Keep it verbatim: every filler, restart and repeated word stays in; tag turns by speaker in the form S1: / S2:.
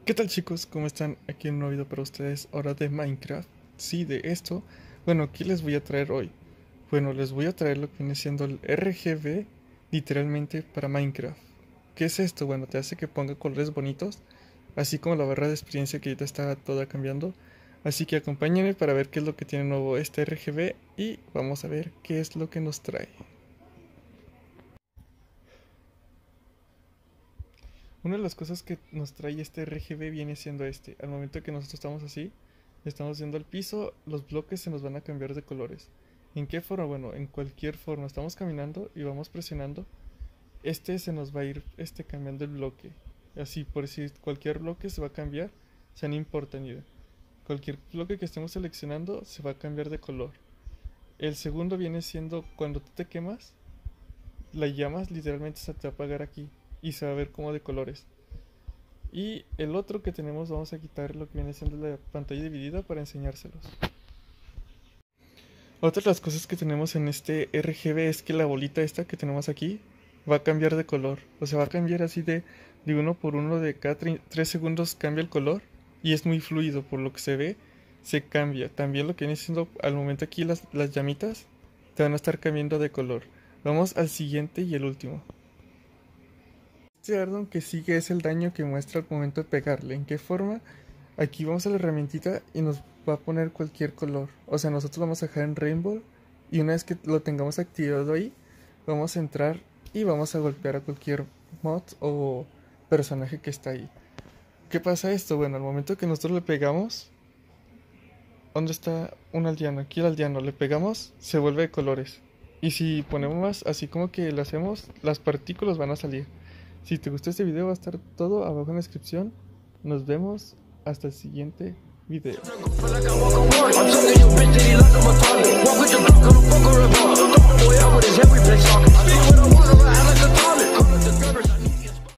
S1: ¿Qué tal, chicos? ¿Cómo están? Aquí en un nuevo video para ustedes, ahora de Minecraft. Sí, de esto. Bueno, ¿qué les voy a traer hoy? Bueno, les voy a traer lo que viene siendo el R G B, literalmente para Minecraft. ¿Qué es esto? Bueno, te hace que ponga colores bonitos, así como la barra de experiencia que ahorita está toda cambiando. Así que acompáñenme para ver qué es lo que tiene nuevo este R G B y vamos a ver qué es lo que nos trae. Una de las cosas que nos trae este R G B viene siendo este. Al momento que nosotros estamos así, estamos viendo el piso, los bloques se nos van a cambiar de colores. ¿En qué forma? Bueno, en cualquier forma. Estamos caminando y vamos presionando. Este se nos va a ir este, cambiando el bloque. Así, por si cualquier bloque se va a cambiar, o sea, no importa ni idea. Cualquier bloque que estemos seleccionando se va a cambiar de color. El segundo viene siendo cuando tú te quemas, la llamas literalmente se te va a apagar aquí y se va a ver como de colores. Y el otro que tenemos, vamos a quitar lo que viene siendo la pantalla dividida para enseñárselos. Otra de las cosas que tenemos en este R G B es que la bolita esta que tenemos aquí va a cambiar de color. O sea, va a cambiar así de, de uno por uno, de cada tres segundos cambia el color. Y es muy fluido, por lo que se ve, se cambia. También lo que viene siendo al momento aquí las, las llamitas te van a estar cambiando de color. Vamos al siguiente y el último. Este Ardon que sigue es el daño que muestra al momento de pegarle. ¿En qué forma? Aquí vamos a la herramientita y nos va a poner cualquier color. O sea, nosotros vamos a dejar en Rainbow y una vez que lo tengamos activado ahí, vamos a entrar y vamos a golpear a cualquier mod o personaje que está ahí. ¿Qué pasa esto? Bueno, al momento que nosotros le pegamos, ¿dónde está un aldeano? Aquí el aldeano, le pegamos, se vuelve de colores. Y si ponemos más, así como que lo hacemos, las partículas van a salir. Si te gustó este video va a estar todo abajo en la descripción. Nos vemos hasta el siguiente video.